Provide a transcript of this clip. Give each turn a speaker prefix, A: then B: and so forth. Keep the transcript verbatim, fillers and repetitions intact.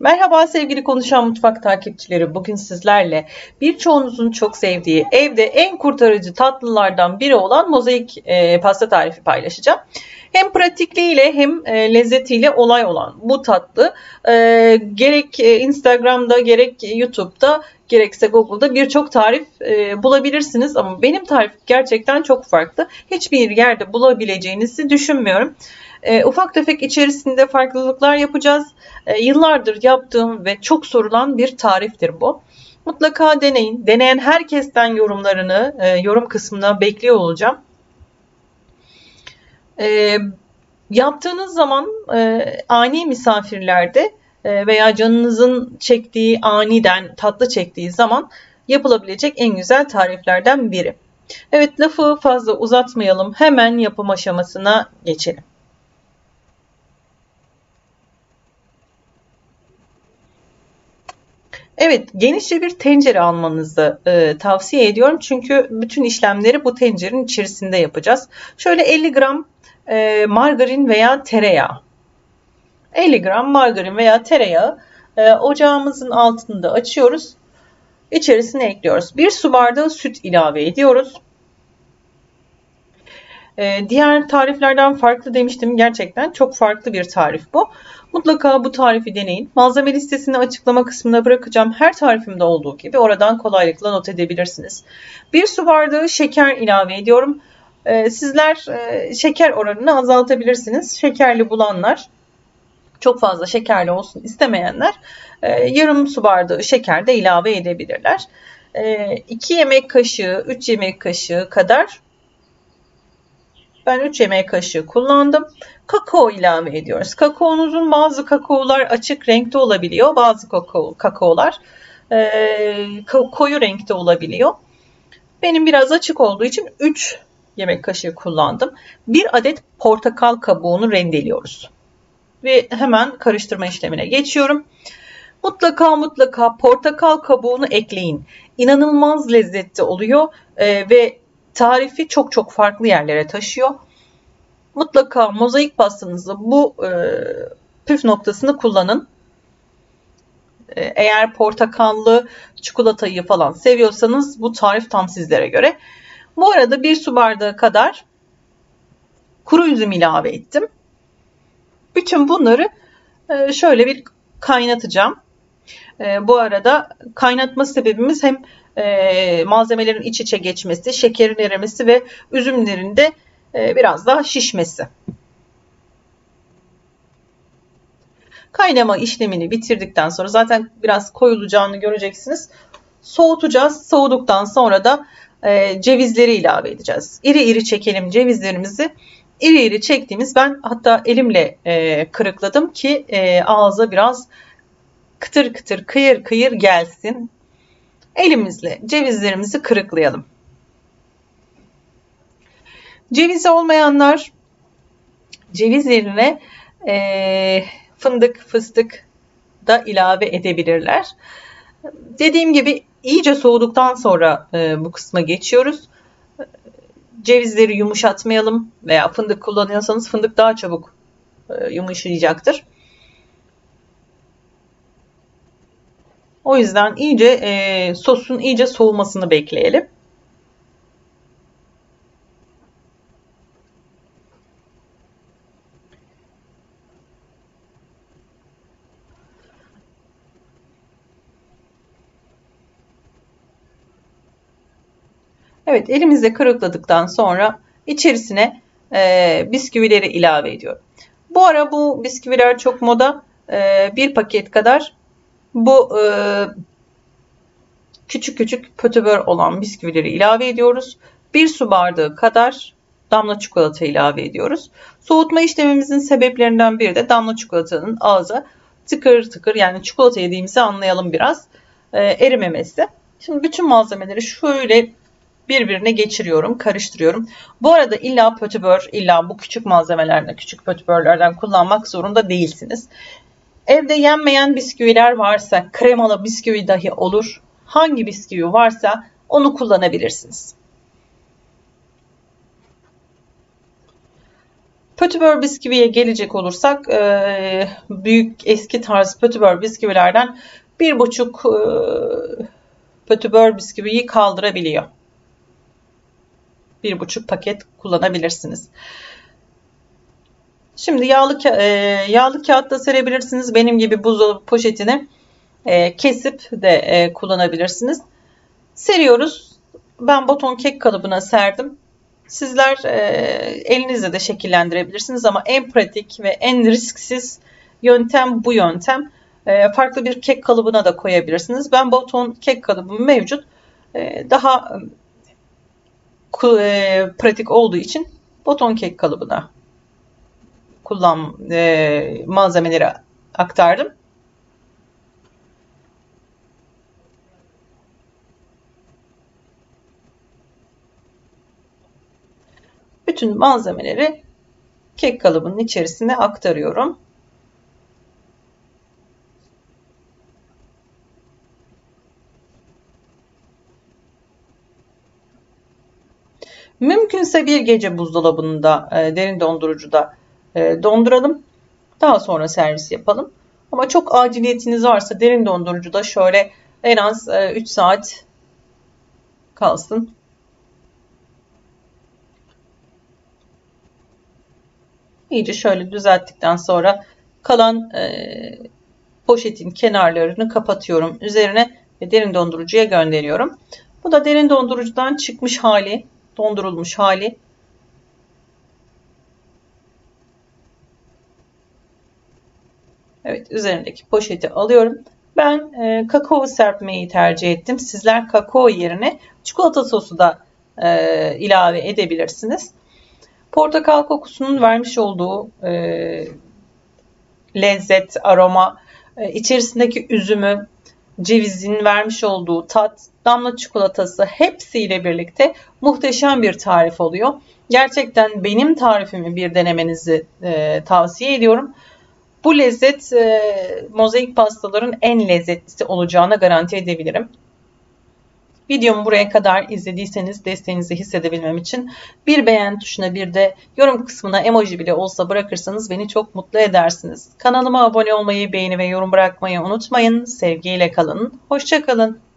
A: Merhaba sevgili Konuşan Mutfak takipçileri. Bugün sizlerle birçoğunuzun çok sevdiği evde en kurtarıcı tatlılardan biri olan mozaik e, pasta tarifi paylaşacağım. Hem pratikliğiyle hem e, lezzetiyle olay olan bu tatlı e, gerek Instagram'da gerek YouTube'da gerekse Google'da birçok tarif e, bulabilirsiniz. Ama benim tarif gerçekten çok farklı. Hiçbir yerde bulabileceğinizi düşünmüyorum. E, ufak tefek içerisinde farklılıklar yapacağız. E, yıllardır yaptığım ve çok sorulan bir tariftir bu. Mutlaka deneyin. Deneyen herkesten yorumlarını e, yorum kısmına bekliyor olacağım. E, yaptığınız zaman e, ani misafirlerde e, veya canınızın çektiği, aniden tatlı çektiği zaman yapılabilecek en güzel tariflerden biri. Evet, lafı fazla uzatmayalım. Hemen yapım aşamasına geçelim. Evet, genişçe bir tencere almanızı e, tavsiye ediyorum. Çünkü bütün işlemleri bu tencerenin içerisinde yapacağız. Şöyle elli gram e, margarin veya tereyağı. elli gram margarin veya tereyağı e, ocağımızın altında açıyoruz. İçerisine ekliyoruz. bir su bardağı süt ilave ediyoruz. E, diğer tariflerden farklı demiştim. Gerçekten çok farklı bir tarif bu. Mutlaka bu tarifi deneyin. Malzeme listesini açıklama kısmına bırakacağım. Her tarifimde olduğu gibi oradan kolaylıkla not edebilirsiniz. bir su bardağı şeker ilave ediyorum. Ee, sizler e, şeker oranını azaltabilirsiniz. Şekerli bulanlar, çok fazla şekerli olsun istemeyenler e, yarım su bardağı şeker de ilave edebilirler. E, iki yemek kaşığı, üç yemek kaşığı kadar, ben üç yemek kaşığı kullandım. Kakao ilave ediyoruz. Kakaonuzun bazı kakaolar açık renkte olabiliyor. Bazı kakao, kakaolar e, koyu renkte olabiliyor. Benim biraz açık olduğu için üç yemek kaşığı kullandım. Bir adet portakal kabuğunu rendeliyoruz. Ve hemen karıştırma işlemine geçiyorum. Mutlaka mutlaka portakal kabuğunu ekleyin. İnanılmaz lezzetli oluyor e, ve tarifi çok çok farklı yerlere taşıyor. Mutlaka mozaik pastanızda bu e, püf noktasını kullanın. E, eğer portakallı çikolatayı falan seviyorsanız bu tarif tam sizlere göre. Bu arada bir su bardağı kadar kuru üzüm ilave ettim. Bütün bunları e, şöyle bir kaynatacağım. E, bu arada kaynatma sebebimiz hem e, malzemelerin iç içe geçmesi, şekerin erimesi ve üzümlerin de e, biraz daha şişmesi. Kaynama işlemini bitirdikten sonra zaten biraz koyulacağını göreceksiniz. Soğutacağız. Soğuduktan sonra da e, cevizleri ilave edeceğiz. İri iri çekelim cevizlerimizi. İri iri çektiğimiz, ben hatta elimle e, kırıkladım ki e, ağza biraz kıtır kıtır, kıyır kıyır gelsin. Elimizle cevizlerimizi kırıklayalım. Cevizi olmayanlar ceviz yerine e, fındık, fıstık da ilave edebilirler. Dediğim gibi iyice soğuduktan sonra e, bu kısma geçiyoruz. Cevizleri yumuşatmayalım veya fındık kullanıyorsanız fındık daha çabuk e, yumuşayacaktır. O yüzden iyice e, sosun iyice soğumasını bekleyelim. Evet, elimizle kırıkladıktan sonra içerisine e, bisküvileri ilave ediyorum. Bu ara bu bisküviler çok moda. E, bir paket kadar bu e, küçük küçük pötibör olan bisküvileri ilave ediyoruz. Bir su bardağı kadar damla çikolata ilave ediyoruz. Soğutma işlemimizin sebeplerinden biri de damla çikolatanın ağza tıkır tıkır, yani çikolata yediğimizi anlayalım biraz, e, erimemesi. Şimdi bütün malzemeleri şöyle birbirine geçiriyorum, karıştırıyorum. Bu arada illa pötibör, illa bu küçük malzemelerden, küçük pötibörlerden kullanmak zorunda değilsiniz. Evde yenmeyen bisküviler varsa, kremalı bisküvi dahi olur. Hangi bisküvi varsa onu kullanabilirsiniz. Pötibör bisküviye gelecek olursak e, büyük eski tarz pötibör bisküvilerden bir buçuk e, pötibör bisküviyi kaldırabiliyor. Bir buçuk paket kullanabilirsiniz. Şimdi yağlı, e, yağlı kağıtla serebilirsiniz. Benim gibi buzdolabı poşetini e, kesip de e, kullanabilirsiniz. Seriyoruz. Ben baton kek kalıbına serdim. Sizler e, elinizle de şekillendirebilirsiniz ama en pratik ve en risksiz yöntem bu yöntem. E, farklı bir kek kalıbına da koyabilirsiniz. Ben baton kek kalıbım mevcut. E, daha e, pratik olduğu için baton kek kalıbına kullan e, malzemeleri aktardım. Bütün malzemeleri kek kalıbının içerisine aktarıyorum. Mümkünse bir gece buzdolabında, e, derin dondurucuda e, donduralım. Daha sonra servis yapalım. Ama çok aciliyetiniz varsa derin dondurucuda şöyle en az e, üç saat kalsın. İyice şöyle düzelttikten sonra kalan e, poşetin kenarlarını kapatıyorum üzerine ve derin dondurucuya gönderiyorum. Bu da derin dondurucudan çıkmış hali, dondurulmuş hali. Evet, üzerindeki poşeti alıyorum. Ben e, kakao serpmeyi tercih ettim. Sizler kakao yerine çikolata sosu da e, ilave edebilirsiniz. Portakal kokusunun vermiş olduğu e, lezzet, aroma, e, içerisindeki üzümü, cevizin vermiş olduğu tat, damla çikolatası hepsiyle birlikte muhteşem bir tarif oluyor. Gerçekten benim tarifimi bir denemenizi e, tavsiye ediyorum. Bu lezzet e, mozaik pastaların en lezzetlisi olacağına garanti edebilirim. Videomu buraya kadar izlediyseniz desteğinizi hissedebilmem için bir beğen tuşuna bir de yorum kısmına emoji bile olsa bırakırsanız beni çok mutlu edersiniz. Kanalıma abone olmayı, beğeni ve yorum bırakmayı unutmayın. Sevgiyle kalın. Hoşça kalın.